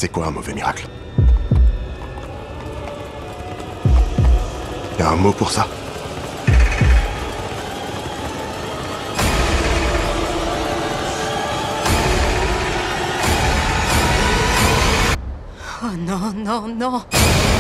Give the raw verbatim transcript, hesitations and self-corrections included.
C'est quoi un mauvais miracle? Y a un mot pour ça? Oh non, non, non.